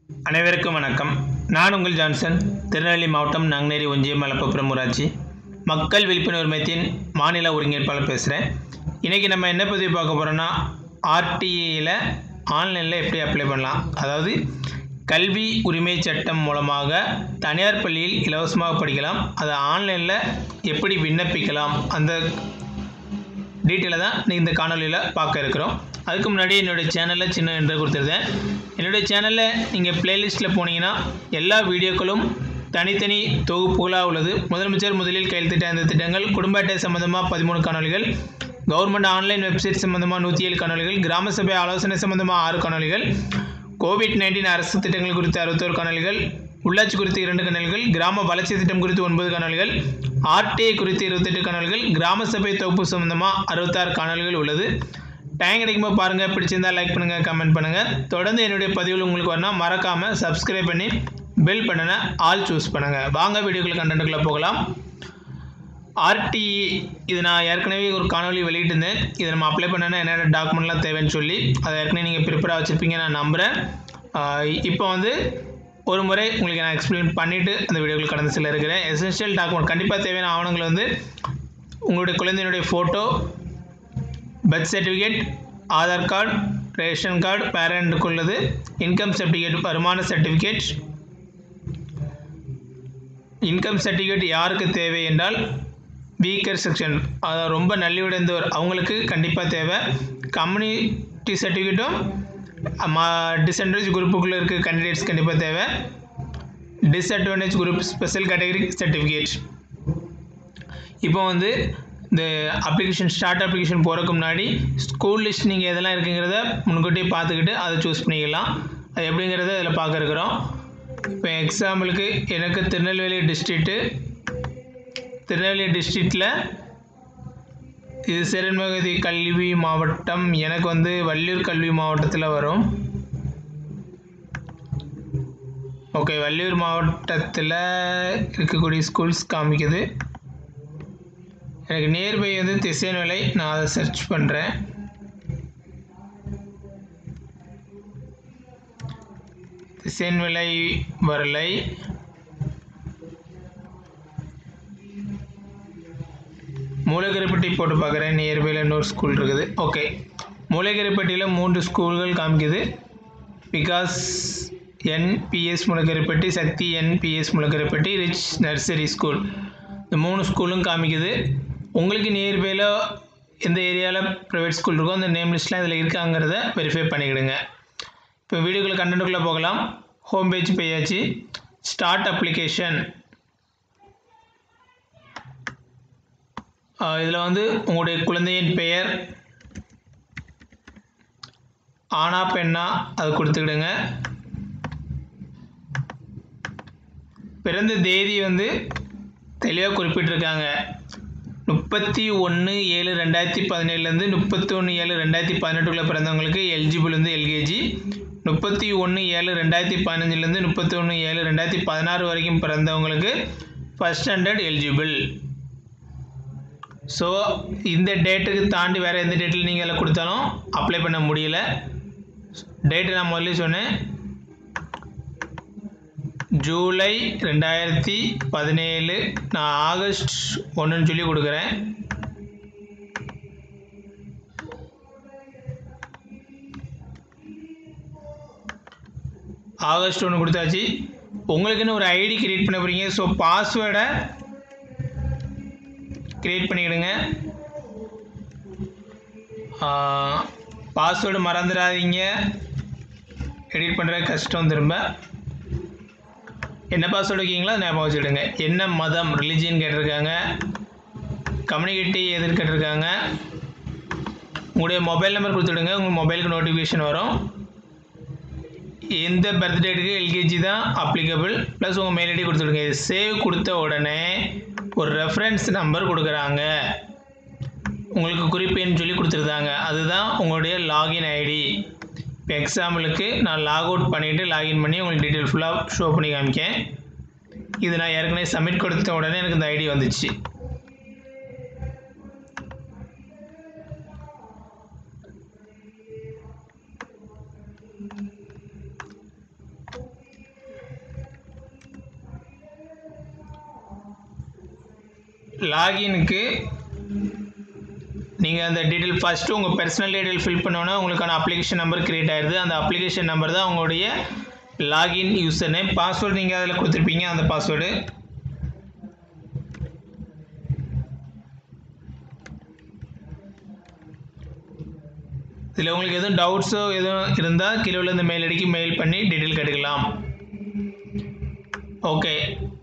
அனைவருக்கும் வணக்கம். நான் உங்கள் ஜான்சன். திருநெல்வேலி மாவட்டம் நாங்குநேரி ஒன்றியம் மலப்புரம் ஊராட்சி மக்கள் விழிப்புணர்வு மையத்தின் மாநில ஒருங்கிணைப்பாளர் பேசுகிறேன். இன்றைக்கி நம்ம என்ன பதிவு பார்க்க போகிறோன்னா, ஆர்டிஏயில் ஆன்லைனில் எப்படி அப்ளை பண்ணலாம், அதாவது கல்வி உரிமை சட்டம் மூலமாக தனியார் பள்ளியில் இலவசமாக படிக்கலாம், அதை ஆன்லைனில் எப்படி விண்ணப்பிக்கலாம், அந்த டீட்டெயிலை தான் இந்த காணொலியில் பார்க்க இருக்கிறோம். அதுக்கு முன்னாடி என்னுடைய சேனலில் சின்ன என்று கொடுத்துருந்தேன். என்னுடைய சேனலில் நீங்கள் ப்ளேலிஸ்ட்டில் போனீங்கன்னா எல்லா வீடியோக்களும் தனித்தனி தொகுப்புகளாக உள்ளது. முதலமைச்சர் முதலில் கையெழுத்திட்ட அந்த திட்டங்கள், குடும்ப அட்டை சம்பந்தமாக 13 காணொலிகள், கவர்மெண்ட் ஆன்லைன் வெப்சைட் சம்பந்தமாக 107 காணொலிகள், கிராம சபை ஆலோசனை சம்பந்தமாக 6 காணொலிகள், கோவிட்-19 அரசு திட்டங்கள் குறித்து 61 காணொலிகள், உள்ளாட்சி குறித்து 2 காணொலிகள், கிராம வளர்ச்சி திட்டம் குறித்து 9 காணொலிகள், ஆர்டிஐ குறித்து 28 காணொலிகள், கிராம சபை தொகுப்பு சம்பந்தமாக 66 காணொலிகள் உள்ளது. டைம் கிடைக்கும்போது பாருங்கள். பிடிச்சிருந்தால் லைக் பண்ணுங்கள், கமெண்ட் பண்ணுங்கள். தொடர்ந்து என்னுடைய பதிவில் உங்களுக்கு வரணும், மறக்காமல் சப்ஸ்கிரைப் பண்ணி பெல் பட்டனை ஆல் சூஸ் பண்ணுங்கள். வாங்க வீடியோக்குள்ள கண்டென்ட்டுக்குள்ளே போகலாம். ஆர்டிஇ இது நான் ஏற்கனவே ஒரு காணொலி வெளியிட்டிருந்தேன். இதை நம்ம அப்ளை பண்ணனா என்னென்ன டாக்குமெண்ட்லாம் தேவைன்னு சொல்லி அதை ஏற்கனவே நீங்கள் ப்ரிப்பேராக வச்சுருப்பீங்க நான் நம்புகிறேன். இப்போ ஒரு முறை உங்களுக்கு நான் எக்ஸ்பிளைன் பண்ணிவிட்டு அந்த வீடியோக்கள் கடந்து செல்ல இருக்கிறேன். எசென்ஷியல் டாக்குமெண்ட் கண்டிப்பாக தேவையான ஆவணங்கள் உங்களுடைய குழந்தையினுடைய photo, birth certificate, Aadhaar card, ration card பேரண்ட்டுக்கு உள்ளது, இன்கம் சர்டிஃபிகேட், வருமான சர்டிஃபிகேட். இன்கம் சர்டிஃபிகேட் யாருக்கு தேவை என்றால் வீக்கர் செக்ஷன், அதாவது ரொம்ப நலிவுடைந்தவர் அவங்களுக்கு கண்டிப்பாக தேவை. கம்யூனிட்டி சர்டிஃபிகேட்டும் டிஸ்அட்வான்டேஜ் குரூப்புக்குள்ளே இருக்க கேண்டிடேட்ஸ் கண்டிப்பாக தேவை. Disadvantage group special category certificate. இப்போ இந்த அப்ளிகேஷன் அப்ளிகேஷன் போகிறதுக்கு முன்னாடி ஸ்கூல் லிஸ்ட் நீங்கள் எதெல்லாம் இருக்குங்கிறத முன்கூட்டியே பார்த்துக்கிட்டு அதை சூஸ் பண்ணிக்கலாம். அது எப்படிங்கிறத இதில் பார்க்க இருக்கிறோம். இப்போ எக்ஸாம்பிளுக்கு எனக்கு திருநெல்வேலி டிஸ்ட்ரிக்டில் இது சிறன்மகதி கல்வி மாவட்டம், எனக்கு வள்ளியூர் கல்வி மாவட்டத்தில் வரும். ஓகே, வள்ளியூர் மாவட்டத்தில் இருக்கக்கூடிய ஸ்கூல்ஸ் காமிக்குது. எனக்கு நியர்பை திசைநிலை, நான் அதை சர்ச் பண்ணுறேன். திசைநிலை வரலை. மூலகரிப்பட்டி போட்டு பார்க்குறேன். நியர்பையில் இன்னொரு ஸ்கூல் இருக்குது. ஓகே, மூலகரிப்பட்டியில் 3 ஸ்கூல்கள் காமிக்குது. விகாஸ் என்பிஎஸ் மூலகரிப்பட்டி, சக்தி என்பிஎஸ் மூலகரிப்பட்டி, ரிச் நர்சரி ஸ்கூல், இந்த 3 ஸ்கூலும் காமிக்குது. உங்களுக்கு நியர்பையில் எந்த ஏரியாவில் ப்ரைவேட் ஸ்கூல் இருக்கோ அந்த நேம் லிஸ்ட்லாம் இதில் இருக்காங்கிறத வெரிஃபை பண்ணிக்கிடுங்க. இப்போ வீடியோக்குள்ளே கண்டென்ட்டுக்குள்ளே போகலாம். ஹோம் பேஜ் போயாச்சு. Start application. இதில் உங்களுடைய குழந்தையின் பெயர் ஆனா பெண்ணா அது கொடுத்துக்கிடுங்க. பிறந்த தேதி தெளிவாக குறிப்பிட்டிருக்காங்க. 31/7/2017 31/7/2018 பிறந்தவங்களுக்கு எலிஜிபிள் எல்கேஜி, 31/7/2015 31/7/2016 வரைக்கும் பிறந்தவங்களுக்கு ஃபர்ஸ்ட் ஸ்டாண்டர்ட் எலிஜிபிள். ஸோ இந்த டேட்டுக்கு தாண்டி வேறு எந்த டேட்டில் நீங்கள் அதில் கொடுத்தாலும் அப்ளை பண்ண முடியல. டேட்டு நான் முதல்ல சொன்னேன், ஜூலை 2017. நான் ஆகஸ்ட் 1ன்னு சொல்லி கொடுக்குறேன். ஆகஸ்ட் 1 கொடுத்தாச்சு. உங்களுக்குன்னு ஒரு ஐடி கிரியேட் பண்ண போகிறீங்க. ஸோ பாஸ்வேர்டை கிரியேட் பண்ணிக்கிடுங்க. பாஸ்வேர்டு மறந்துடாதீங்க, எடிட் பண்ணுற கஷ்டம். திரும்ப என்ன பாஸ்வேர்டு வைக்கிங்களோ அதை ஞாபகம் வச்சுக்கிடுங்க. என்ன மதம், ரிலிஜியன் கேட்டிருக்காங்க, கம்யூனிட்டி எதுன்னு கேட்டிருக்காங்க. உங்களுடைய மொபைல் நம்பர் கொடுத்துடுங்க, உங்கள் மொபைலுக்கு நோட்டிஃபிகேஷன் வரும். எந்த பர்த்டேட்டுக்கு எல்கேஜி தான் அப்ளிகபிள், ப்ளஸ் உங்கள் மெயில் ஐடி கொடுத்துடுங்க. இது சேவ் கொடுத்த உடனே ஒரு ரெஃபரன்ஸ் நம்பர் கொடுக்குறாங்க, உங்களுக்கு குறிப்பேன்னு சொல்லி கொடுத்துருந்தாங்க. அதுதான் உங்களுடைய லாகின் ஐடி. இப்போ எக்ஸாம்பிளுக்கு நான் லாக் அவுட் பண்ணிவிட்டு லாகின் பண்ணி உங்களுக்கு டீட்டெயில் ஃபுல்லாக ஷோ பண்ணி காமிக்கேன். இது நான் ஏற்கனவே சப்மிட் கொடுத்த உடனே எனக்கு இந்த ஐடி வந்துச்சு. லாகினுக்கு நீங்கள் அந்த டீட்டெயில் ஃபஸ்ட்டு உங்கள் பர்சனல் டீட்டெயில் ஃபில் பண்ணோன்னா உங்களுக்கான அப்ளிகேஷன் நம்பர் க்ரியேட் ஆகிடுது. அந்த அப்ளிகேஷன் நம்பர் தான் உங்களுடைய லாகின் யூசர் நேம். பாஸ்வேர்டு நீங்கள் அதில் கொடுத்துருப்பீங்க, அந்த பாஸ்வேர்டு. இதில் உங்களுக்கு எதுவும் டவுட்ஸோ எதுவும் இருந்தால் கீழே உள்ள இந்த மெயில் ஐடிக்கு மெயில் பண்ணி டீட்டெயில் கேட்டுக்கலாம். ஓகே,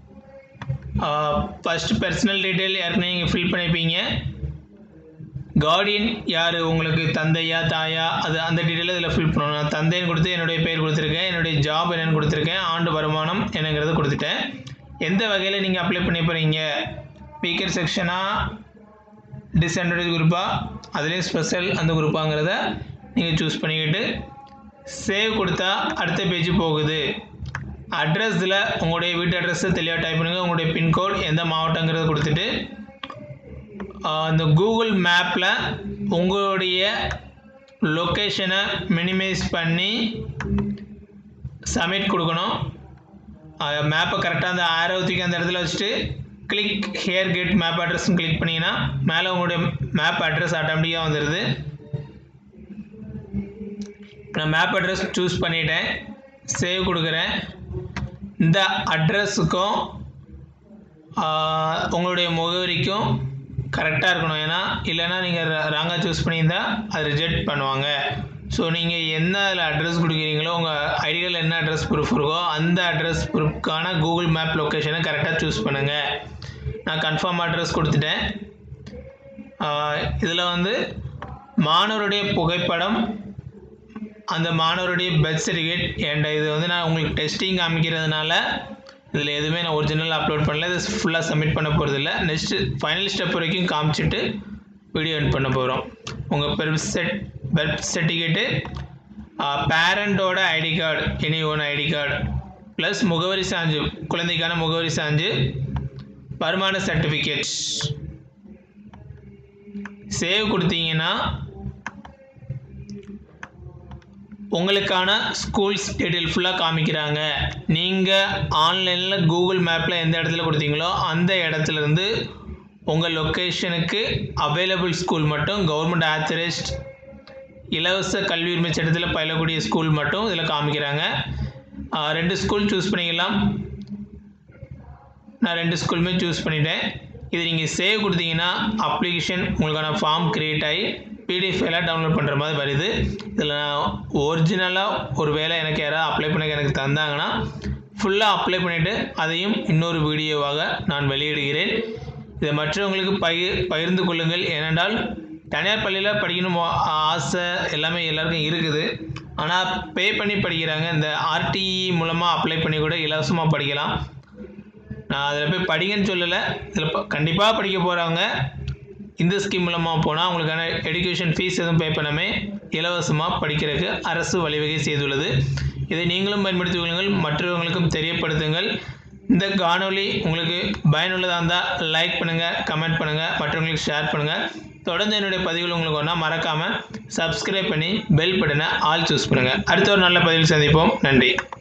ஃபஸ்ட்டு பர்சனல் டீட்டெயில் ஏற்கனவே நீங்கள் ஃபில் பண்ணியிருப்பீங்க. கார்டியன் யார், உங்களுக்கு தந்தையா தாயா, அது அந்த டீட்டெயில் இதில் ஃபில் பண்ணணும். நான் தந்தைன்னு கொடுத்து என்னுடைய பேர் கொடுத்துருக்கேன், என்னுடைய ஜாப் என்னென்னு கொடுத்துருக்கேன், ஆண்டு வருமானம் என்னங்கிறத கொடுத்துட்டேன். எந்த வகையில் நீங்கள் அப்ளை பண்ணி போகிறீங்க, ஸ்பீக்கர் செக்ஷனா டிஸ்அட்வான்டேஜ் குரூப்பாக, அதுலேயும் ஸ்பெஷல் அந்த குரூப்பாங்கிறத நீங்கள் சூஸ் பண்ணிக்கிட்டு சேவ் கொடுத்தா அடுத்த பேஜ் போகுது. அட்ரஸில் உங்களுடைய வீட்டு அட்ரஸை தெளிவாக டைப் பண்ணுங்கள். உங்களுடைய பின்கோட் எந்த மாவட்டங்கிறத கொடுத்துட்டு அந்த கூகுள் மேப்பில் உங்களுடைய லொக்கேஷனை மினிமைஸ் பண்ணி சப்மிட் கொடுக்கணும். மேப்பை கரெக்டாக அந்த ஆரோத்துக்கு அந்த இடத்துல வச்சுட்டு கிளிக் ஹியர் கெட் மேப் அட்ரஸ்ன்னு கிளிக் பண்ணிங்கன்னா மேலே உங்களுடைய மேப் அட்ரஸ் ஆட்டோமேட்டிக்காக வந்துடுது. நான் மேப் அட்ரஸ் சூஸ் பண்ணிட்டேன், சேவ் கொடுக்குறேன். இந்த அட்ரஸுக்கும் உங்களுடைய முகவரிக்கும் கரெக்டாக இருக்கணும். ஏன்னா இல்லைன்னா நீங்கள் ராங்காக சூஸ் பண்ணியிருந்தால் அது ரிஜெக்ட் பண்ணுவாங்க. ஸோ நீங்கள் என்ன அதில் அட்ரஸ் கொடுக்குறீங்களோ, உங்கள் ஐடியில் என்ன அட்ரஸ் ப்ரூஃப் இருக்கோ அந்த அட்ரஸ் ப்ரூஃப்கான கூகுள் மேப் லொக்கேஷனை கரெக்டாக சூஸ் பண்ணுங்கள். நான் கன்ஃபார்ம் அட்ரஸ் கொடுத்துட்டேன். இதில் வந்து மாணவருடைய புகைப்படம், அந்த மாணவருடைய பர்த் சர்டிஃபிகேட் என்கிட்ட. இது வந்து நான் உங்களுக்கு டெஸ்டிங் காமிக்கிறதுனால இதில் எதுவுமே நான் ஒரிஜினல் அப்லோட் பண்ணல. இது ஃபுல்லாக சப்மிட் பண்ண போகிறதில்ல. நெக்ஸ்ட்டு ஃபைனல் ஸ்டெப் வரைக்கும் காமிச்சிட்டு வீடியோ எண்ட் பண்ண போகிறோம். உங்கள் பர்த் சர்டிஃபிகேட்டு, பேரண்டோட ID card, any one ID card, plus முகவரி சான்று, குழந்தைக்கான முகவரி சான்று, வருமான சர்டிஃபிகேட். சேவ் கொடுத்தீங்கன்னா உங்களுக்கான ஸ்கூல்ஸ் டீட்டெயில் ஃபுல்லாக காமிக்கிறாங்க. நீங்கள் ஆன்லைனில் கூகுள் மேப்பில் எந்த இடத்துல கொடுத்தீங்களோ அந்த இடத்துலேருந்து உங்கள் லொக்கேஷனுக்கு அவைலபிள் ஸ்கூல் மட்டும், கவர்மெண்ட் ஆத்தரைஸ்ட் இலவச கல்வி உரிமை சட்டத்தில் பயிலக்கூடிய ஸ்கூல் மட்டும் இதில் காமிக்கிறாங்க. 2 ஸ்கூல் சூஸ் பண்ணிக்கலாம். நான் 2 ஸ்கூலுமே சூஸ் பண்ணிட்டேன். இது நீங்கள் சேவ் கொடுத்தீங்கன்னா அப்ளிகேஷன் உங்களுக்கான ஃபார்ம் க்ரியேட் ஆகி பிடிஎஃப் எல்லாம் டவுன்லோட் பண்ணுற மாதிரி வருது. இதில் நான் ஒரிஜினலாக ஒரு வேளை எனக்கு யாராவது அப்ளை பண்ண எனக்கு தந்தாங்கன்னா ஃபுல்லாக அப்ளை பண்ணிவிட்டு அதையும் இன்னொரு வீடியோவாக நான் வெளியிடுகிறேன். இதை மற்றவங்களுக்கு பகிர்ந்து கொள்ளுங்கள். ஏனென்றால் தனியார் பள்ளியில் படிக்கணும் ஆசை எல்லாமே எல்லாருக்கும் இருக்குது. ஆனால் பே பண்ணி படிக்கிறாங்க. இந்த ஆர்டிஇ மூலமாக அப்ளை பண்ணி கூட இலவசமாக படிக்கலாம். நான் அதில் போய் படிங்கன்னு சொல்லலை. இதில் கண்டிப்பாக படிக்க போகிறவங்க இந்த ஸ்கீம் மூலமாக போனால் அவங்களுக்கான எடுகேஷன் ஃபீஸ் எதுவும் பே பண்ணாமல் இலவசமாக படிக்கிறதுக்கு அரசு வழிவகை செய்துள்ளது. இதை நீங்களும் பயன்படுத்திக் கொள்ளுங்கள், மற்றவர்களுக்கும் தெரியப்படுத்துங்கள். இந்த காணொளி உங்களுக்கு பயனுள்ளதாக இருந்தால் லைக் பண்ணுங்கள், கமெண்ட் பண்ணுங்கள், மற்றவங்களுக்கு ஷேர் பண்ணுங்கள். தொடர்ந்து என்னுடைய பதிவுகள் உங்களுக்கு ஒன்றா மறக்காமல் சப்ஸ்கிரைப் பண்ணி பெல் பட்டனை ஆல் சூஸ் பண்ணுங்கள். அடுத்த ஒரு நல்ல பதிவில் சந்திப்போம். நன்றி.